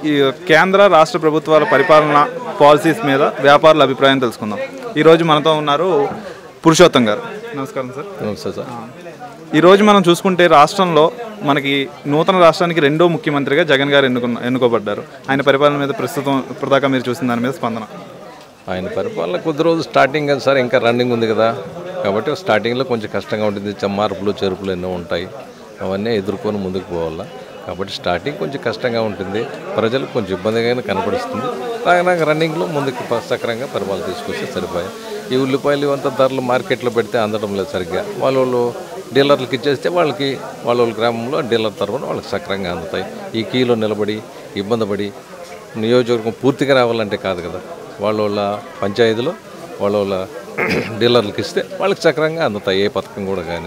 ఈ కేంద్ర రాష్ట్ర ప్రభుత్వాల పరిపాలన పాలసీస్ మీద వ్యాపారుల అభిప్రాయం తెలుసుకుందాం. ఈరోజు మనతో ఉన్నారు పురుషోత్తం గారు. నమస్కారం సార్. నమస్తే సార్. ఈరోజు మనం చూసుకుంటే రాష్ట్రంలో మనకి నూతన రాష్ట్రానికి రెండో ముఖ్యమంత్రిగా జగన్ గారు ఎన్నుకోబడ్డారు. ఆయన పరిపాలన మీద ప్రస్తుతం ఇప్పటిదాకా మీరు చూసిన దాని మీద స్పందన? ఆయన పరిపాలన కొద్ది రోజు స్టార్టింగ్ కదా సార్, ఇంకా రన్నింగ్ ఉంది కదా, కాబట్టి స్టార్టింగ్లో కొంచెం కష్టంగా ఉంటుంది. మార్పులు చెరుపులు ఎన్నో ఉంటాయి, అవన్నీ ఎదుర్కొని ముందుకు పోవాలా. కాబట్టి స్టార్టింగ్ కొంచెం కష్టంగా ఉంటుంది, ప్రజలకు కొంచెం ఇబ్బందిగానే కనపడుస్తుంది. రాగా రన్నింగ్లో ముందుకు సక్రంగా పరిపాలన తీసుకొస్తే సరిపోయాయి. ఈ ఉల్లిపాయలు ఇవంతా ధరలు మార్కెట్లో పెడితే అందడం లేదు సరిగ్గా. వాళ్ళు డీలర్లకు ఇచ్చేస్తే వాళ్ళ గ్రామంలో డీలర్ తరఫున వాళ్ళకి సక్రంగా అందుతాయి. ఈ కీలో నిలబడి ఇబ్బంది పడి నియోజకవర్గం పూర్తిగా రావాలంటే కాదు కదా, వాళ్ళ పంచాయతీలో వాళ్ళ డీలర్లకు ఇస్తే వాళ్ళకి సక్రంగా అందుతాయి ఏ పథకం కూడా. కానీ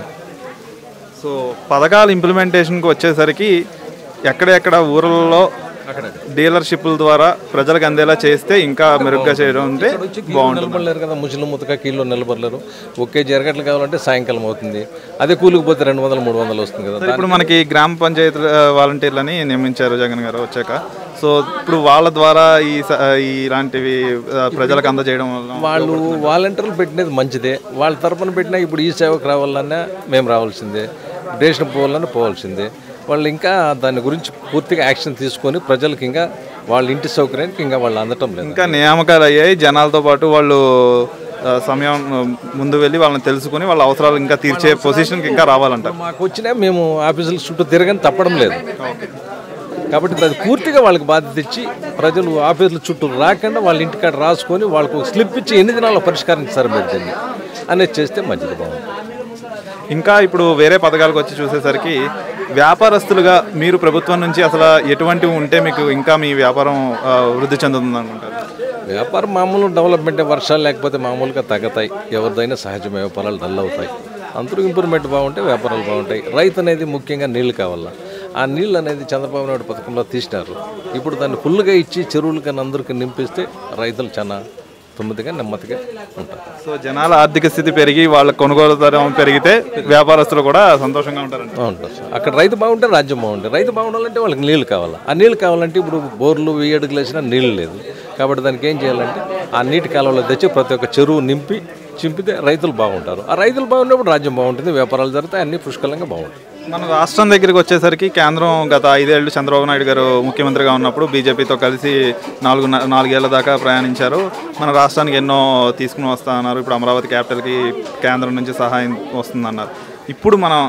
సో పథకాల ఇంప్లిమెంటేషన్కి వచ్చేసరికి ఎక్కడెక్కడ ఊర్లలో డీలర్షిప్ల ద్వారా ప్రజలకు అందేలా చేస్తే ఇంకా మెరుగ్గా చేయడం అంటే బాగుంటుంది. నిలబడలేరు కదా, ముసలి ముతక కీలో నిలబడలేరు. ఒకే జరగట్లు కావాలంటే సాయంకాలం అవుతుంది, అదే కూలికి పోతే 200-300 వస్తుంది కదా. ఇప్పుడు మనకి గ్రామ పంచాయతీ వాలంటీర్లని నియమించారు జగన్ గారు వచ్చాక. సో ఇప్పుడు వాళ్ళ ద్వారా ఇలాంటివి ప్రజలకు అందజేయడం వల్ల వాళ్ళు వాలంటీర్లు పెట్టినది మంచిదే. వాళ్ళ తరపున పెట్టినా ఇప్పుడు ఈ సేవకు రావాలన్నా మేము రావాల్సిందే, రేషన్ పోవాలన్నా పోవాల్సిందే. వాళ్ళు ఇంకా దాని గురించి పూర్తిగా యాక్షన్ తీసుకొని ప్రజలకు ఇంకా వాళ్ళ ఇంటి సౌకర్యానికి ఇంకా వాళ్ళు అందటం లేదు. ఇంకా నియామకాలు అయ్యాయి, జనాలతో పాటు వాళ్ళు సమయం ముందు వెళ్ళి వాళ్ళని తెలుసుకుని వాళ్ళ అవసరాలు ఇంకా తీర్చే పొజిషన్కి ఇంకా రావాలంట. మాకు వచ్చినా మేము ఆఫీసుల చుట్టూ తిరగని తప్పడం లేదు. కాబట్టి అది పూర్తిగా వాళ్ళకి బాధ్యత ఇచ్చి ప్రజలు ఆఫీసుల చుట్టూ రాకుండా వాళ్ళ ఇంటికాడ రాసుకొని వాళ్ళకు స్లిప్ ఇచ్చి ఎన్ని దినాల్లో పరిష్కరించారు మీరు దీన్ని అనేది చేస్తే మంచిది, బాగుంటుంది. ఇంకా ఇప్పుడు వేరే పథకాలకు వచ్చి చూసేసరికి వ్యాపారస్తులుగా మీరు ప్రభుత్వం నుంచి అసలు ఎటువంటివి ఉంటే మీకు ఇంకా మీ వ్యాపారం వృద్ధి చెందుతుంది అనుకుంటారు? వ్యాపారం మామూలు డెవలప్మెంట్, వర్షాలు లేకపోతే మామూలుగా తగ్గుతాయి, ఎవరిదైనా సహజ వ్యాపారాలు డల్ అవుతాయి. అందరూ ఇంప్రూవ్మెంట్ బాగుంటే వ్యాపారాలు బాగుంటాయి. రైతు అనేది ముఖ్యంగా నీళ్లు కావాలా, ఆ నీళ్ళు అనేది చంద్రబాబు నాయుడు పథకంలో తీసినారు. ఇప్పుడు దాన్ని ఫుల్గా ఇచ్చి చెరువులు కానీ అందరికీ నింపిస్తే రైతులు చాలా తొమ్మిదిగా నెమ్మదిగా ఉంటారు. సో జనాల ఆర్థిక స్థితి పెరిగి వాళ్ళ కొనుగోలు ధర పెరిగితే వ్యాపారస్తులు కూడా సంతోషంగా ఉంటారు. అక్కడ రైతు బాగుంటే రాజ్యం బాగుంటుంది. రైతు బాగుండాలంటే వాళ్ళకి నీళ్ళు కావాలి. ఆ నీళ్ళు కావాలంటే ఇప్పుడు బోర్లు 1000 అడుగులు వేసినా నీళ్ళు లేదు. కాబట్టి దానికి ఏం చేయాలంటే ఆ నీటి కాలంలో తెచ్చి ప్రతి ఒక్క చెరువు చింపితే రైతులు బాగుంటారు. ఆ రైతులు బాగున్నప్పుడు రాజ్యం బాగుంటుంది, వ్యాపారాలు జరుగుతాయి, అన్ని పుష్కలంగా బాగుంటాయి. మన రాష్ట్రం దగ్గరికి వచ్చేసరికి కేంద్రం గత 5 ఏళ్ళు చంద్రబాబు నాయుడు గారు ముఖ్యమంత్రిగా ఉన్నప్పుడు బీజేపీతో కలిసి 4 ఏళ్ల దాకా ప్రయాణించారు. మన రాష్ట్రానికి ఎన్నో తీసుకుని వస్తా అన్నారు. ఇప్పుడు అమరావతి క్యాపిటల్కి కేంద్రం నుంచి సహాయం వస్తుందన్నారు. ఇప్పుడు మనం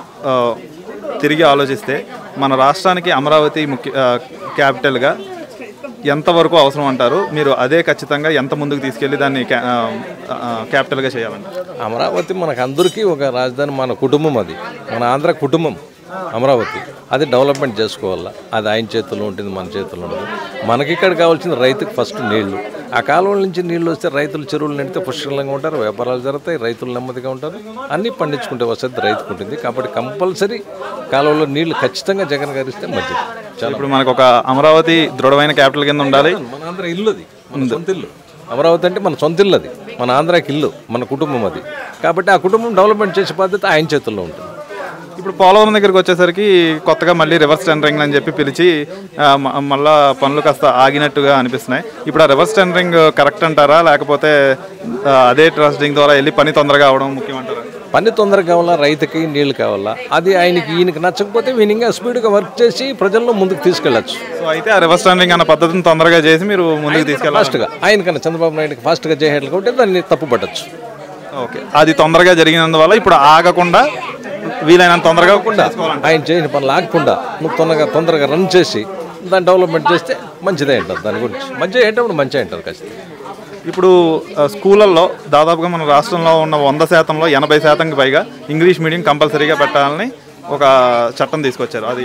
తిరిగి ఆలోచిస్తే మన రాష్ట్రానికి అమరావతి క్యాపిటల్గా ఎంతవరకు అవసరం అంటారు మీరు? అదే ఖచ్చితంగా ఎంత ముందుకు తీసుకెళ్ళి దాన్ని క్యాపిటల్గా చేయాలంటారు? అమరావతి మనకు అందరికీ ఒక రాజధాని, మన కుటుంబం, అది మన ఆంధ్ర కుటుంబం అమరావతి. అది డెవలప్మెంట్ చేసుకోవాలా. అది ఆయన చేతుల్లో ఉంటుంది, మన చేతుల్లో ఉంటుంది. మనకి ఇక్కడ కావాల్సింది రైతుకి ఫస్ట్ నీళ్లు. ఆ కాలువల నుంచి నీళ్లు వస్తే రైతులు చెరువులు నిండితే పుష్కలంగా ఉంటారు, వ్యాపారాలు జరుగుతాయి, రైతులు నెమ్మదిగా ఉంటారు, అన్నీ పండించుకుంటే వసతి రైతుకు ఉంటుంది. కాబట్టి కంపల్సరీ కాలువలో నీళ్లు ఖచ్చితంగా జగన్ గారు ఇస్తే మంచిది. ఇప్పుడు మనకు ఒక అమరావతి దృఢమైన క్యాపిటల్ కింద ఉండాలి. మన ఆంధ్ర ఇల్లు, అది మన సొంత ఇల్లు. అమరావతి అంటే మన సొంత ఇల్లు, అది మన ఆంధ్రాకి ఇల్లు, మన కుటుంబం అది. కాబట్టి ఆ కుటుంబం డెవలప్మెంట్ చేసే బాధ్యత ఆయన చేతుల్లో ఉంటుంది. ఇప్పుడు పోలవరం దగ్గరికి వచ్చేసరికి కొత్తగా మళ్ళీ రివర్స్ టెండరింగ్ అని చెప్పి పిలిచి మళ్ళీ పనులు కాస్త ఆగినట్టుగా అనిపిస్తున్నాయి. ఇప్పుడు ఆ రివర్స్ టెండరింగ్ కరెక్ట్ అంటారా, లేకపోతే అదే ట్రస్టింగ్ ద్వారా వెళ్ళి పని తొందరగా అవడం ముఖ్యమంటారా? పని తొందరగా కావాలా, రైతుకి నీళ్ళు కావాలా. అది ఈయనకి నచ్చకపోతే ఈయనగా స్పీడ్గా వర్క్ చేసి ప్రజల్లో ముందుకు తీసుకెళ్ళచ్చు. సో అయితే ఆ రివర్స్ టెండరింగ్ అన్న పద్ధతిని తొందరగా చేసి మీరు ముందుకు తీసుకెళ్ళాలి. ఫాస్ట్గా ఆయనకన్నా చంద్రబాబు నాయుడుకి ఫాస్ట్గా చేసేట్లు కాబట్టి దాన్ని తప్పు పట్టచ్చు. ఓకే, అది తొందరగా జరిగినందువల్ల ఇప్పుడు ఆగకుండా వీలైనంత తొందరగా ఆయన చేయని పనులు ఆగకుండా నువ్వు తొందరగా రన్ చేసి దాన్ని డెవలప్మెంట్ చేస్తే మంచిదే అంటారు. దాని గురించి మంచిగా ఏంటప్పుడు మంచిగా అంటారు ఖచ్చితంగా. ఇప్పుడు స్కూళ్ళల్లో దాదాపుగా మన రాష్ట్రంలో ఉన్న 100%లో 80%కి పైగా ఇంగ్లీష్ మీడియం కంపల్సరీగా పెట్టాలని ఒక చట్టం తీసుకొచ్చారు. అది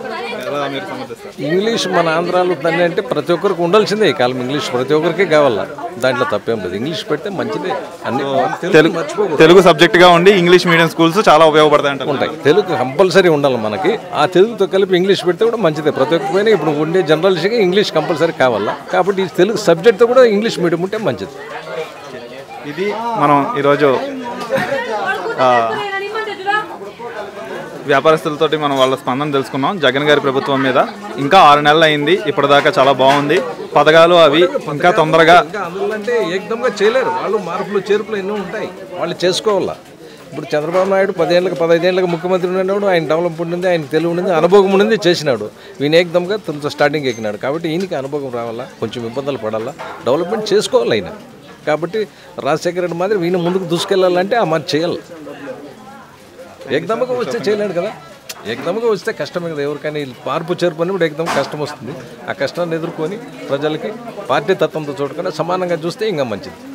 ఇంగ్లీష్ మన ఆంధ్రాలో దాన్ని అంటే ప్రతి ఒక్కరికి ఉండాల్సిందే. ఈ కాలం ఇంగ్లీష్ ప్రతి ఒక్కరికి కావాలా, దాంట్లో తప్పేం లేదు. ఇంగ్లీష్ పెడితే మంచిదే. అన్ని తెలుగు సబ్జెక్ట్గా ఉండి ఇంగ్లీష్ మీడియం స్కూల్స్ చాలా ఉపయోగపడతాయి ఉంటాయి. తెలుగు కంపల్సరీ ఉండాలి మనకి. ఆ తెలుగుతో కలిపి ఇంగ్లీష్ పెడితే కూడా మంచిదే. ప్రతి ఒక్కరైనా ఇప్పుడు ఉండే జనరల్స్గా ఇంగ్లీష్ కంపల్సరీ కావాలా. కాబట్టి ఈ తెలుగు సబ్జెక్ట్తో కూడా ఇంగ్లీష్ మీడియం ఉంటే మంచిది. ఇది మనం ఈరోజు వ్యాపారస్తులతోటి మనం వాళ్ళ స్పందన తెలుసుకున్నాం జగన్ గారి ప్రభుత్వం మీద. ఇంకా 6 నెలలు అయింది, ఇప్పటిదాకా చాలా బాగుంది. పథకాలు అవి ఇంకా తొందరగా అందులో అంటే ఏకదంగా చేయలేరు, వాళ్ళు మార్పులు చేర్పులు ఎన్నో ఉంటాయి, వాళ్ళు చేసుకోవాలా. ఇప్పుడు చంద్రబాబు నాయుడు 10 ఏళ్ళకి 15 ఏళ్ళకి ముఖ్యమంత్రి ఉన్నాడు, ఆయన డెవలప్మెంట్ ఉంది, ఆయన తెలివి ఉంది, అనుభవం ఉంది, చేసినాడు. ఈయన ఏకదంగా స్టార్టింగ్ ఎక్కినాడు కాబట్టి ఈయనకి అనుభవం రావాలా, కొంచెం ఇబ్బందులు పడాలా, డెవలప్మెంట్ చేసుకోవాలి ఆయన. కాబట్టి రాజశేఖర రెడ్డి మాదిరి ఈయన ముందుకు దూసుకెళ్ళాలంటే ఆ మాట చేయాలి. ఏకదమ్మగా వస్తే చేయలేడు కదా, ఏకదమ్మగా వస్తే కష్టమే కదా. ఎవరికైనా మార్పు చేర్పు అని కూడా ఏకదమ్ కష్టం వస్తుంది. ఆ కష్టాన్ని ఎదుర్కొని ప్రజలకి పార్టీ తత్వంతో చూడకుండా సమానంగా చూస్తే ఇంకా మంచిది.